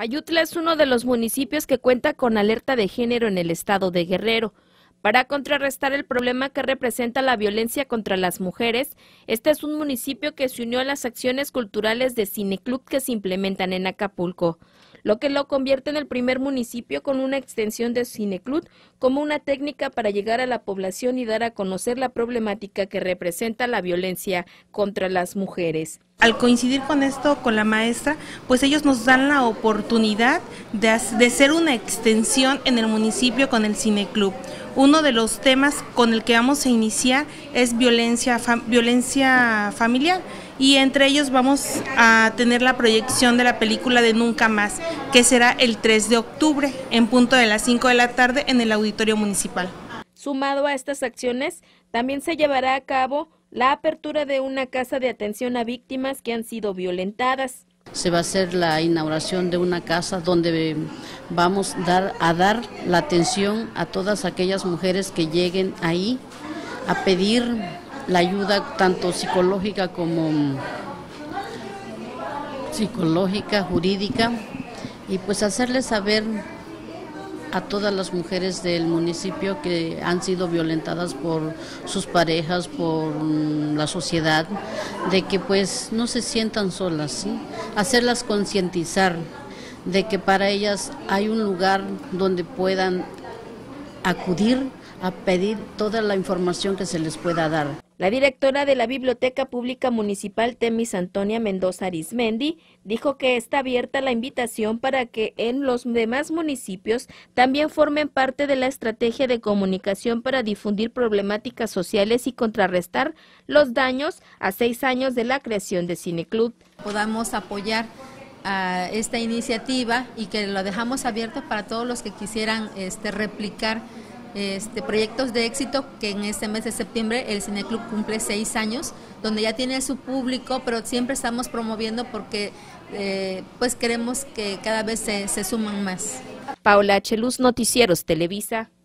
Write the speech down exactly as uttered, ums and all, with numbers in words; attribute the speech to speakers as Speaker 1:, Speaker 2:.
Speaker 1: Ayutla es uno de los municipios que cuenta con alerta de género en el estado de Guerrero. Para contrarrestar el problema que representa la violencia contra las mujeres, este es un municipio que se unió a las acciones culturales de Cineclub que se implementan en Acapulco, lo que lo convierte en el primer municipio con una extensión de Cineclub como una técnica para llegar a la población y dar a conocer la problemática que representa la violencia contra las mujeres.
Speaker 2: Al coincidir con esto, con la maestra, pues ellos nos dan la oportunidad de, de ser una extensión en el municipio con el Cineclub. Uno de los temas con el que vamos a iniciar es violencia, fam, violencia familiar, y entre ellos vamos a tener la proyección de la película de Nunca Más, que será el tres de octubre, en punto de las cinco de la tarde en el auditorio municipal.
Speaker 1: Sumado a estas acciones, también se llevará a cabo la apertura de una casa de atención a víctimas que han sido violentadas.
Speaker 3: Se va a hacer la inauguración de una casa donde vamos dar, a dar la atención a todas aquellas mujeres que lleguen ahí a pedir la ayuda tanto psicológica como psicológica, jurídica, y pues hacerles saber a todas las mujeres del municipio que han sido violentadas por sus parejas, por la sociedad, de que pues no se sientan solas, ¿sí? Hacerlas concientizar de que para ellas hay un lugar donde puedan acudir a pedir toda la información que se les pueda dar.
Speaker 1: La directora de la Biblioteca Pública Municipal, Temis Antonia Mendoza Arizmendi, dijo que está abierta la invitación para que en los demás municipios también formen parte de la estrategia de comunicación para difundir problemáticas sociales y contrarrestar los daños a seis años de la creación de Cineclub.
Speaker 4: Podamos apoyar a esta iniciativa y que lo dejamos abierto para todos los que quisieran este, replicar Este, proyectos de éxito, que en este mes de septiembre el Cineclub cumple seis años, donde ya tiene su público, pero siempre estamos promoviendo porque eh, pues queremos que cada vez se, se suman más.
Speaker 1: Paola H. Luz, Noticieros Televisa.